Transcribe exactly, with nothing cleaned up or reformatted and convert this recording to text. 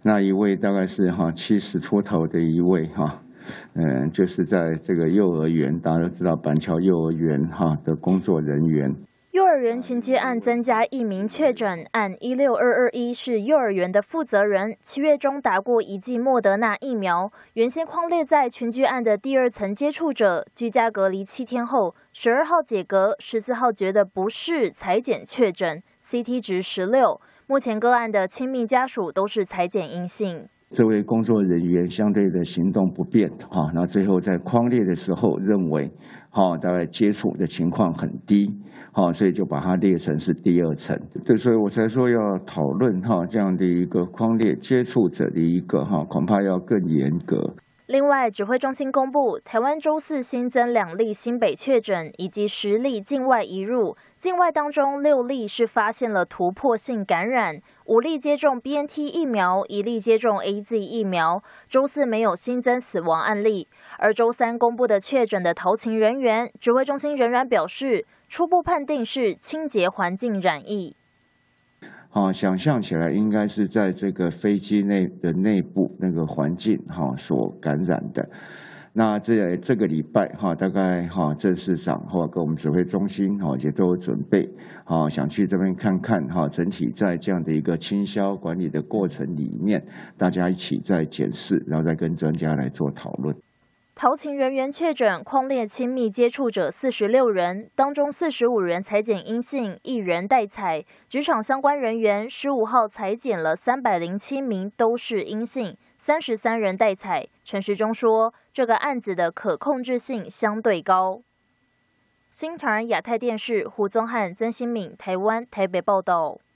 那一位大概是哈七十出头的一位哈。嗯，就是在这个幼儿园，大家都知道板桥幼儿园哈的工作人员。 幼儿园群聚案增加一名确诊，案一六二二一是幼儿园的负责人，七月中打过一剂莫德纳疫苗，原先匡列在群聚案的第二层接触者，居家隔离七天后，十二号解隔，十四号觉得不适采检确诊 ，C T 值十六，目前个案的亲密家属都是采检阴性。 这位工作人员相对的行动不便，哈，那最后在匡列的时候认为，哈，大概接触的情况很低，哈，所以就把它列成是第二层。对，所以我才说要讨论哈这样的一个匡列接触者的一个哈，恐怕要更严格。 另外，指挥中心公布，台湾周四新增两例新北确诊，以及十例境外移入。境外当中六例是发现了突破性感染，五例接种 B N T 疫苗，一例接种 A Z 疫苗。周四没有新增死亡案例，而周三公布的确诊的陶勤人员，指挥中心仍然表示，初步判定是清洁环境染疫。 好，想象起来应该是在这个飞机内的内部那个环境哈所感染的。那这这个礼拜哈，大概哈郑市长或跟我们指挥中心哈也都有准备，好想去这边看看哈，整体在这样的一个清消管理的过程里面，大家一起在检视，然后再跟专家来做讨论。 陶勤人员确诊匡列亲密接触者四十六人，当中四十五人采检阴性，一人待采。职场相关人员十五号采检了三百零七名，都是阴性，三十三人待采。陈时中说，这个案子的可控制性相对高。新唐人亚太电视胡宗翰、曾新敏，台湾台北报道。